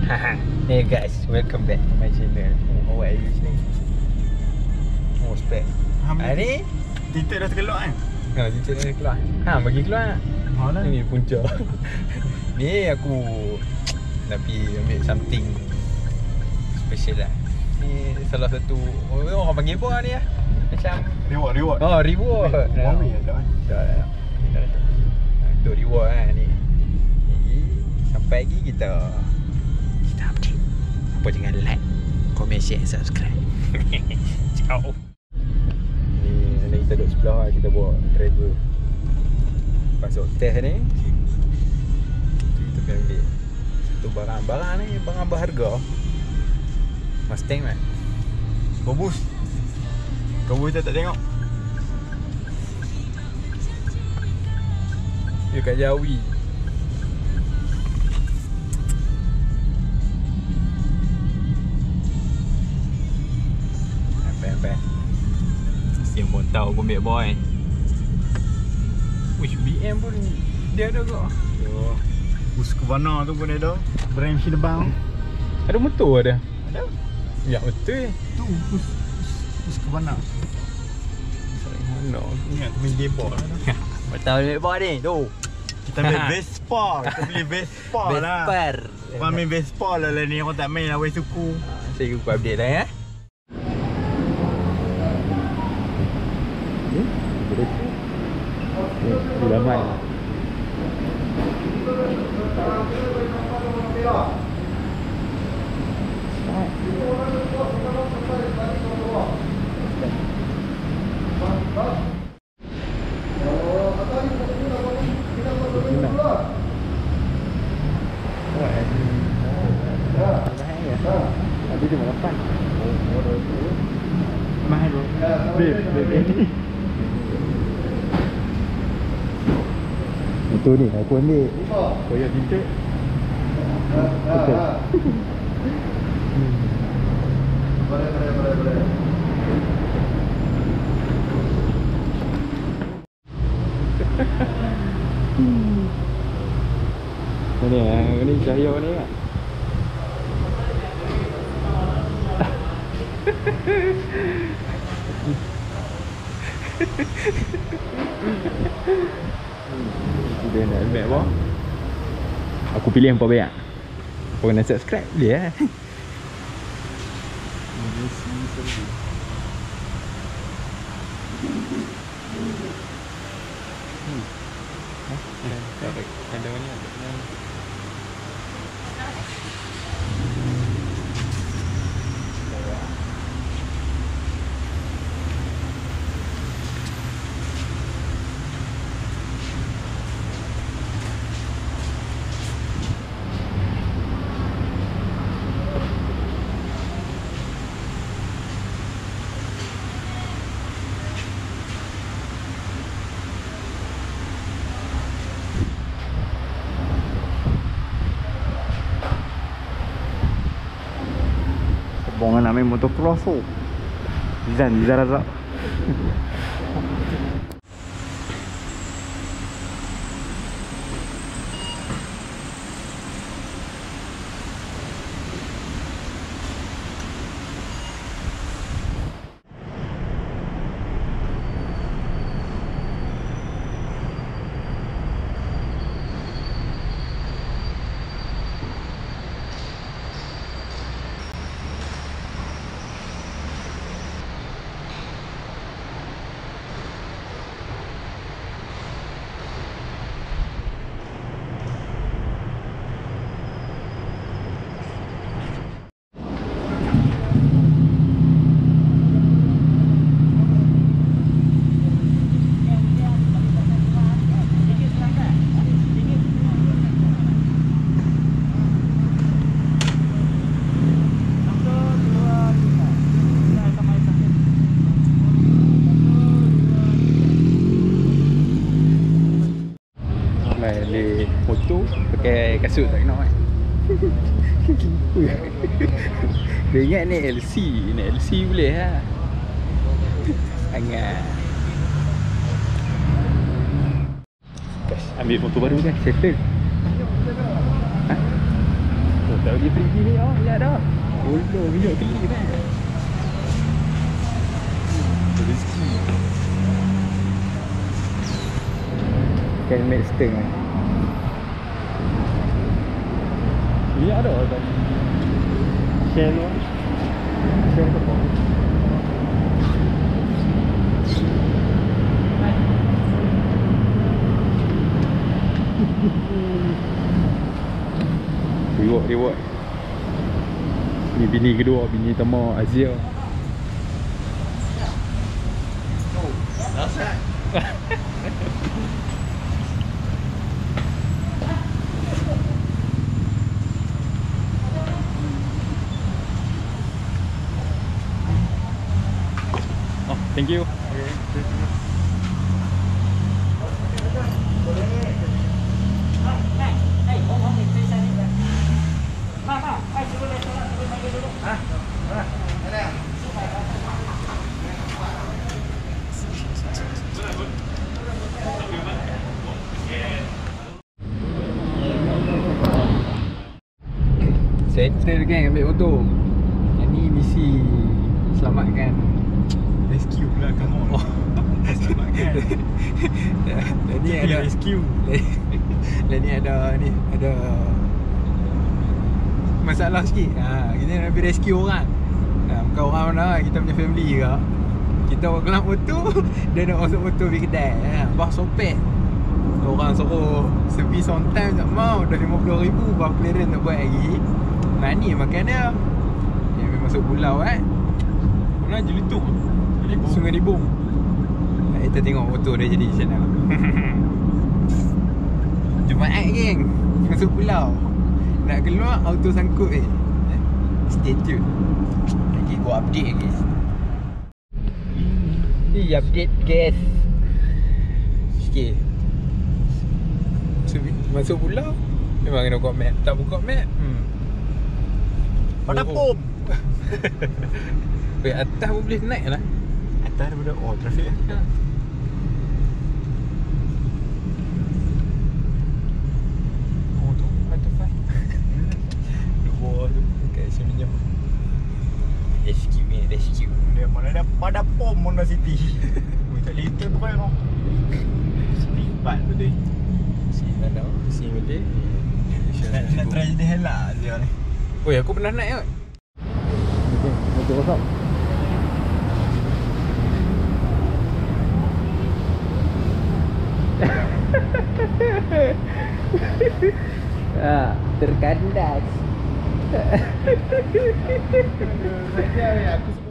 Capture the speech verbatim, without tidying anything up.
Hey guys, welcome back to my channel. Oh, how are you listening? Oh, spek. Ha ni titik dah terkelak kan? Ha, titik dah keluar. Ha, bagi keluar. Ha lah. Ini punca. Ni aku nak pergi ambil something special lah. Ni salah satu orang panggil apa ni lah? Macam Reward, reward. oh, reward. Dah dah dah. Dah dah. Dah dah. Untuk reward lah ni. Ni sampai lagi kita kita update. Apa jangan like, komen, share, subscribe. Ciao. Ni ni kita duduk sebelah lah, kita bawa driver masuk test ni. Kita pergi ambil satu barang-barang ni, barang berharga. Mustang kan? Kobus. Kobus tak tak tengok. Dia kat Jawi. Sampai-sampai Siang pun tahu pun big boy. Wish B M pun dia ada kok. Yo. Husqvarna tu pun ada. Brand Shinebang. Ada motor ada. Ada. Ya betul. Tu Hus Husqvarna. Mana? Ingat main gearbox lah. Betul big boy ni. Tu. Kita ambil Vespa. Kita beli Vespa lah. Vesper. Orang main Vespa lah lah ni. Orang tak main lah weh suku. Saya ikut update lah ya. Sudah main. Habis dia lapan. Mahal bro. Babe, babe. Itu ni aku ambil. Koyak titik. Betul. Boleh, boleh, boleh, boleh. Ni ah, ni cahaya ni ah. Dia nak ambil apa? Aku pilih yang paling baik. Kau kena subscribe dia. Ada ni ada. Bongan nak main motocross tu. Zan, Zan Razak. Beli motor pakai kasut tak kena kan. Dia ingat ni L C, ni L C boleh ha. Sangat. Guys, ambil motor baru kan, settle. Ha? Oh, Tak pergi pergi ni, oh, lihat dah. Ulu, minyak keli kan. Rezeki. Can make steng eh. Lihat dah tadi. Shell tu. Shell tu apa? Reward, reward. Ni bini kedua, bini pertama Azia. Oh, thank you. Settle kan ambil motor. Yang ni misi selamatkan. Rescue pula kamu. Oh. Selamatkan. Dan ni ada rescue. Dan ni ada ni ada masalah sikit. Ha, kita nak pergi rescue orang. Ha, bukan orang mana, kita punya family ke. Kita buat gelap motor, dia nak masuk motor pergi kedai. Ha, bah sopet. Orang suruh service on time tak mau, dah lima puluh ribu bah clearance nak buat lagi. Mani makan dia. Dia memang masuk pulau eh. Mana Jelitung? Jelitung. Sungai Libung. Kita tengok motor dia jadi macam mana. Jumaat geng, masuk pulau. Nak keluar auto sangkut eh. Stay tune. Lagi gua update guys. Ni update guys. Sikit. Masuk pulau memang kena buka map. Tak buka map hmm. Pada pom. Weh, atas pun boleh naik lah. Atas daripada oh trafik eh. Ha. Oh tu, atas five. Dua tu kat sini jam. Rescue ni, rescue. Dia mana ada pada pom Honda City. Ui, tak little pun kau. Selipat betul. Si ada, si betul. Nak, nak try jadi helak dia ni. Oi, aku pernah naik kot. Okey, motor rosak. Ah, terkandas. Saja aku